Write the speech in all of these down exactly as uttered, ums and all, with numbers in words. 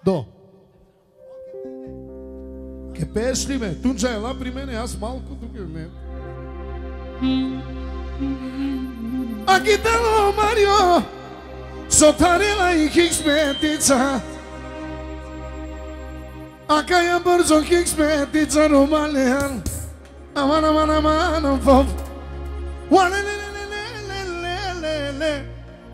До. Ке пееш ли ме? Тунджа, ела при мене, аз малко тук не. Агитало Марио, сотарела и хиксметица. Ака я бързо хиксметица ромалеан. Аман, аман, аман, амфов. Уалелелелелелелеле.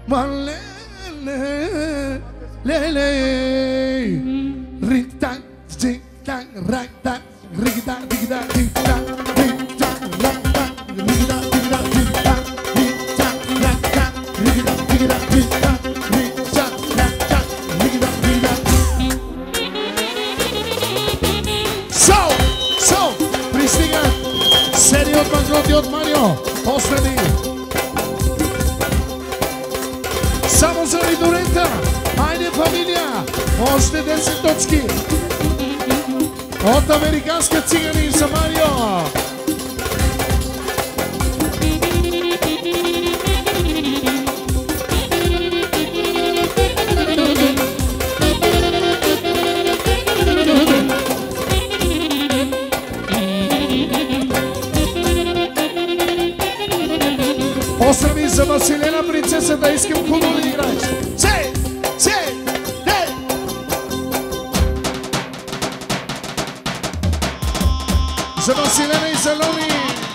Малеле. Леле. Рик-так, зик-так, рак-так, рик-так, рик-так, рик-так, рик-так, рак-так, рик-так, рик-так, рик-так, рик-так, рак-так, рик-так, рик-так, рик-так, рик-так, рак-так, рик-так, рик-так. Со! Со! Пристигат серия от банкроти от Марио. Последни. Само за Ридорента. Айде, фамилия! Още десет точки! От американска цигани за Марио! Поздрави за Василена, принцесата, искам хубаво да играеш! Се! Се! Де! За Василена и за Лони!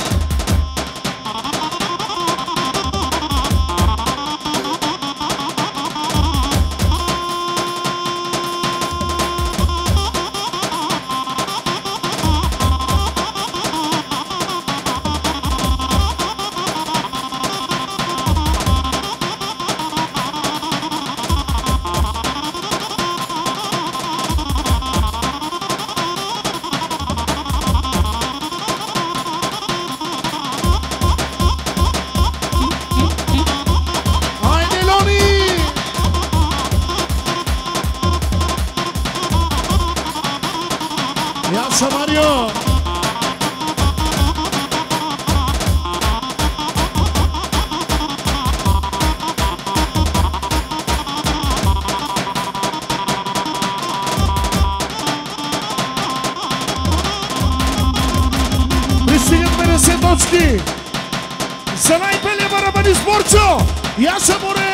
За най-белия барабани спорчо! Я се море!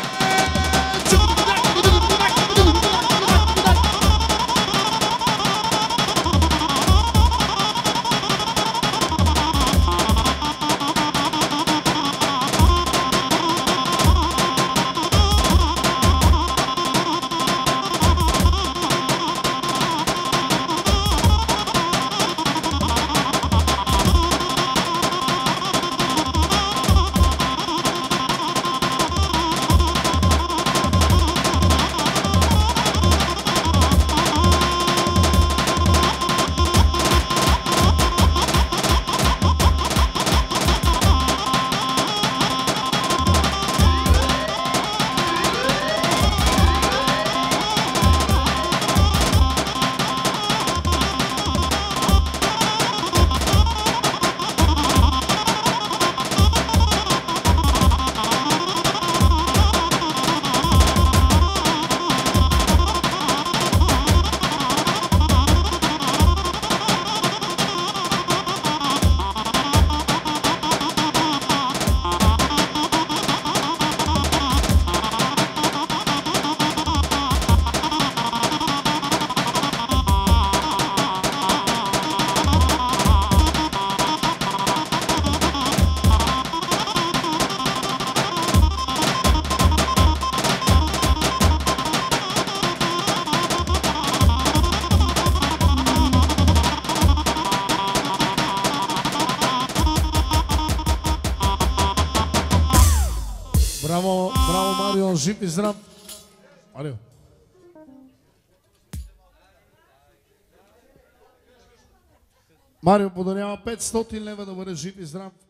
Браво, браво, Марио, жив и здрав. Марио. Марио подарява петстотин лева да бъде жив и здрав.